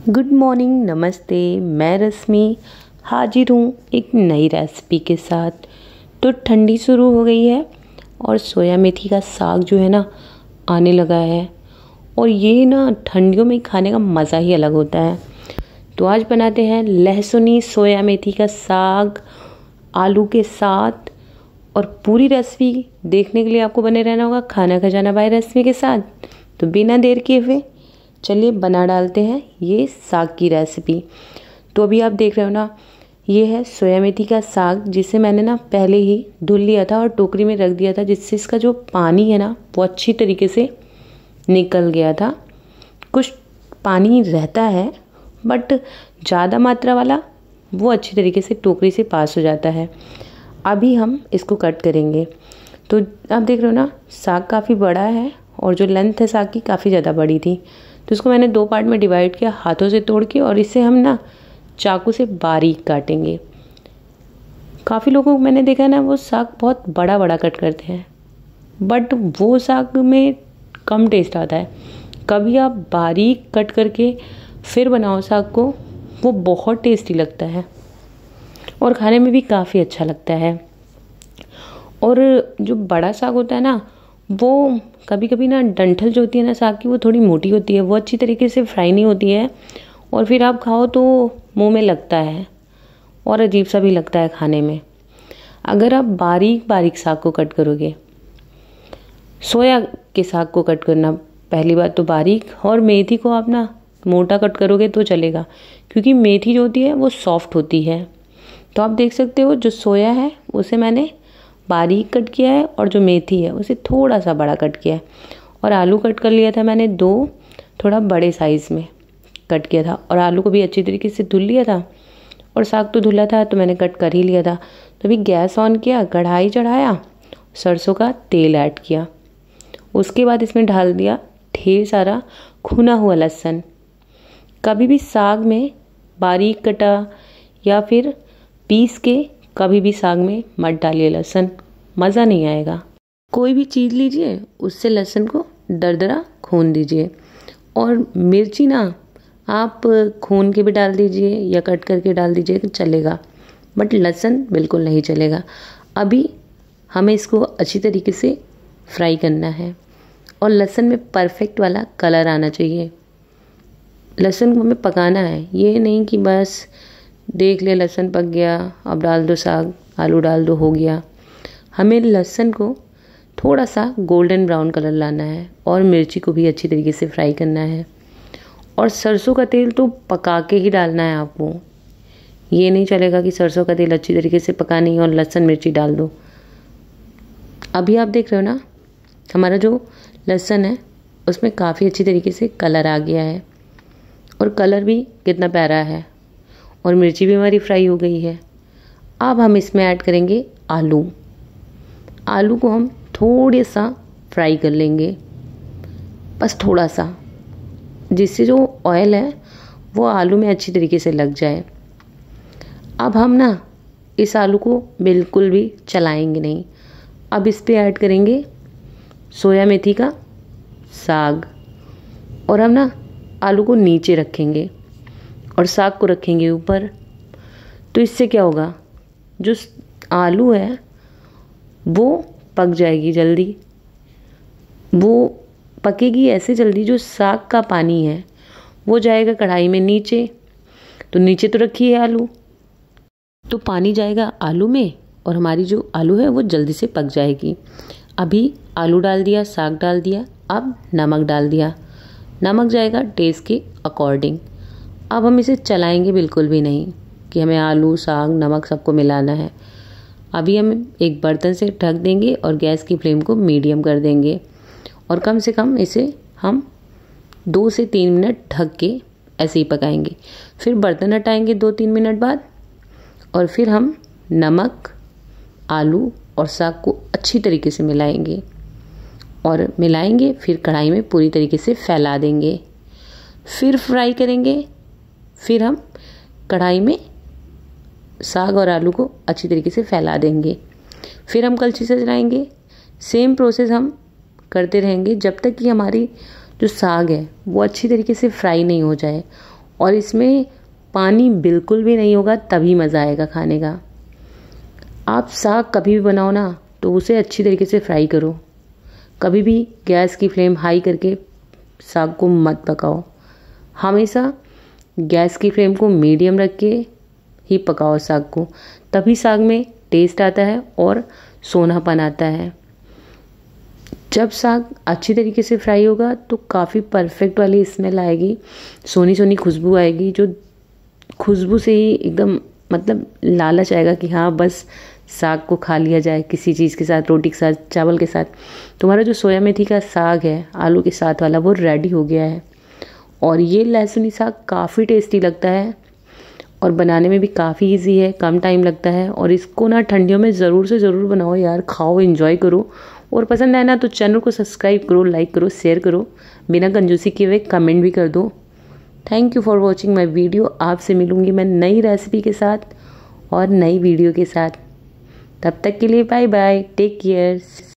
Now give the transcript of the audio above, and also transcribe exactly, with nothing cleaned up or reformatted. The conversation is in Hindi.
गुड मॉर्निंग, नमस्ते। मैं रश्मि हाजिर हूँ एक नई रेसिपी के साथ। तो ठंडी शुरू हो गई है और सोया मेथी का साग जो है ना आने लगा है, और ये ना ठंडियों में खाने का मज़ा ही अलग होता है। तो आज बनाते हैं लहसुनी सोया मेथी का साग आलू के साथ। और पूरी रेसिपी देखने के लिए आपको बने रहना होगा खाना खजाना बाय रश्मि के साथ। तो बिना देर किए हुए चलिए बना डालते हैं ये साग की रेसिपी। तो अभी आप देख रहे हो ना, ये है सोया मेथी का साग, जिसे मैंने ना पहले ही धुल लिया था और टोकरी में रख दिया था, जिससे इसका जो पानी है ना वो अच्छी तरीके से निकल गया था। कुछ पानी रहता है बट ज़्यादा मात्रा वाला वो अच्छी तरीके से टोकरी से पास हो जाता है। अभी हम इसको कट करेंगे। तो आप देख रहे हो ना, साग काफ़ी बड़ा है और जो लेंथ है साग की काफ़ी ज़्यादा बड़ी थी। तो इसको मैंने दो पार्ट में डिवाइड किया हाथों से तोड़ के, और इसे हम ना चाकू से बारीक काटेंगे। काफ़ी लोगों को मैंने देखा है ना, वो साग बहुत बड़ा बड़ा कट करते हैं, बट वो साग में कम टेस्ट आता है। कभी आप बारीक कट करके फिर बनाओ साग को, वो बहुत टेस्टी लगता है और खाने में भी काफ़ी अच्छा लगता है। और जो बड़ा साग होता है ना, वो कभी कभी ना डंठल जो होती है ना साग की, वो थोड़ी मोटी होती है, वो अच्छी तरीके से फ्राई नहीं होती है, और फिर आप खाओ तो मुंह में लगता है और अजीब सा भी लगता है खाने में। अगर आप बारीक बारीक साग को कट करोगे, सोया के साग को कट करना पहली बात तो बारीक, और मेथी को आप ना मोटा कट करोगे तो चलेगा, क्योंकि मेथी जो होती है वो सॉफ्ट होती है। तो आप देख सकते हो, जो सोया है उसे मैंने बारीक कट किया है और जो मेथी है उसे थोड़ा सा बड़ा कट किया है। और आलू कट कर लिया था मैंने दो, थोड़ा बड़े साइज़ में कट किया था। और आलू को भी अच्छी तरीके से धुल लिया था, और साग तो धुला था तो मैंने कट कर ही लिया था। तो अभी गैस ऑन किया, कढ़ाई चढ़ाया, सरसों का तेल ऐड किया, उसके बाद इसमें डाल दिया ढेर सारा भुना हुआ लहसुन। कभी भी साग में बारीक कटा या फिर पीस के कभी भी साग में मत डालिए लहसुन, मज़ा नहीं आएगा। कोई भी चीज़ लीजिए उससे लहसुन को दरदरा खून दीजिए। और मिर्ची ना आप खून के भी डाल दीजिए या कट करके डाल दीजिए तो चलेगा, बट लहसुन बिल्कुल नहीं चलेगा। अभी हमें इसको अच्छी तरीके से फ्राई करना है और लहसुन में परफेक्ट वाला कलर आना चाहिए। लहसुन को हमें पकाना है, ये नहीं कि बस देख ले लहसुन पक गया अब डाल दो साग, आलू डाल दो हो गया। हमें लहसुन को थोड़ा सा गोल्डन ब्राउन कलर लाना है और मिर्ची को भी अच्छी तरीके से फ्राई करना है। और सरसों का तेल तो पका के ही डालना है आपको, ये नहीं चलेगा कि सरसों का तेल अच्छी तरीके से पका नहीं और लहसुन मिर्ची डाल दो। अभी आप देख रहे हो ना, हमारा जो लहसुन है उसमें काफ़ी अच्छी तरीके से कलर आ गया है, और कलर भी कितना प्यारा है, और मिर्ची भी हमारी फ्राई हो गई है। अब हम इसमें ऐड करेंगे आलू। आलू को हम थोड़ा सा फ्राई कर लेंगे, बस थोड़ा सा, जिससे जो ऑयल है वो आलू में अच्छी तरीके से लग जाए। अब हम ना इस आलू को बिल्कुल भी चलाएंगे नहीं। अब इस पे ऐड करेंगे सोया मेथी का साग, और हम ना आलू को नीचे रखेंगे और साग को रखेंगे ऊपर। तो इससे क्या होगा, जो आलू है वो पक जाएगी जल्दी, वो पकेगी ऐसे जल्दी, जो साग का पानी है वो जाएगा कढ़ाई में नीचे। तो नीचे तो रखी है आलू, तो पानी जाएगा आलू में और हमारी जो आलू है वो जल्दी से पक जाएगी। अभी आलू डाल दिया, साग डाल दिया, अब नमक डाल दिया। नमक जाएगा टेस्ट के अकॉर्डिंग। अब हम इसे चलाएंगे बिल्कुल भी नहीं कि हमें आलू साग नमक सबको मिलाना है। अभी हम एक बर्तन से ढक देंगे और गैस की फ्लेम को मीडियम कर देंगे, और कम से कम इसे हम दो से तीन मिनट ढक के ऐसे ही पकाएंगे। फिर बर्तन हटाएंगे दो तीन मिनट बाद, और फिर हम नमक, आलू और साग को अच्छी तरीके से मिलाएंगे और मिलाएंगे फिर कढ़ाई में पूरी तरीके से फैला देंगे। फिर फ्राई करेंगे, फिर हम कढ़ाई में साग और आलू को अच्छी तरीके से फैला देंगे। फिर हम कलछी से चलाएंगे। सेम प्रोसेस हम करते रहेंगे जब तक कि हमारी जो साग है वो अच्छी तरीके से फ्राई नहीं हो जाए और इसमें पानी बिल्कुल भी नहीं होगा, तभी मज़ा आएगा खाने का। आप साग कभी भी बनाओ ना तो उसे अच्छी तरीके से फ्राई करो। कभी भी गैस की फ्लेम हाई करके साग को मत पकाओ। हमेशा गैस की फ्लेम को मीडियम रख के ही पकाओ साग को, तभी साग में टेस्ट आता है और सोनापन आता है। जब साग अच्छी तरीके से फ्राई होगा तो काफ़ी परफेक्ट वाली स्मेल आएगी, सोनी सोनी खुशबू आएगी, जो खुशबू से ही एकदम मतलब लालच आएगा कि हाँ बस साग को खा लिया जाए किसी चीज़ के साथ, रोटी के साथ, चावल के साथ। तुम्हारा जो सोया मेथी का साग है आलू के साथ वाला, वो रेडी हो गया है। और ये लहसुनी साग काफ़ी टेस्टी लगता है और बनाने में भी काफ़ी इजी है, कम टाइम लगता है। और इसको ना ठंडियों में ज़रूर से ज़रूर बनाओ यार, खाओ, एंजॉय करो। और पसंद आए ना तो चैनल को सब्सक्राइब करो, लाइक करो, शेयर करो, बिना कंजूसी किए हुए कमेंट भी कर दो। Thank you for watching my video. आपसे मिलूँगी मैं नई रेसिपी के साथ और नई वीडियो के साथ। तब तक के लिए बाय बाय, टेक केयर।